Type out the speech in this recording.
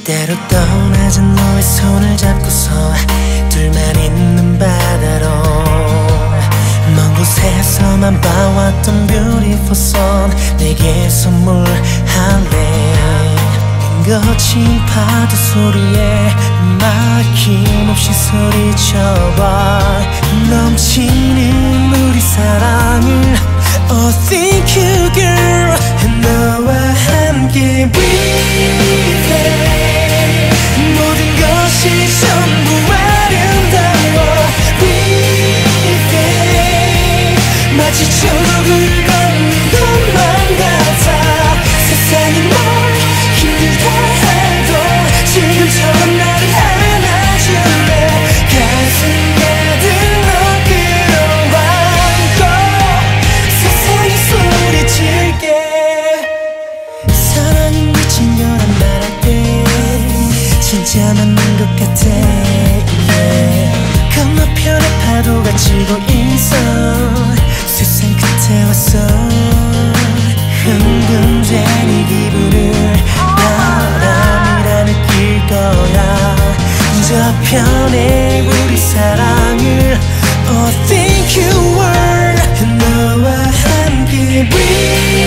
때로 떠나진 너의 손을 잡고서 둘만 있는 바다로 먼 곳에서만 봐왔던 beautiful sun 내게 선물할래. 거친 파도 소리에 막힘없이 소리쳐봐. 넘치는 우리 사랑을 Oh thank you girl. 너와 함께 breathe. 모든 것이 전부 아름다워 breathe. 마치 천국을 걷는 것만 같아. 세상이 널 힘들다 해도 지금처럼 나를 안아줄래. 가슴 가득 널 끌어안고 세상에 소리칠게. 사랑은 미친 거란 말할 때 진짜 맞는 것 같아. 건너편에 파도가 치고 있어. 세상 끝에 왔어. 흥분된 이 기분을 바람이라 느낄 거야. 저편에 우리 사랑을 Oh thank you world. 너와 함께 breathe.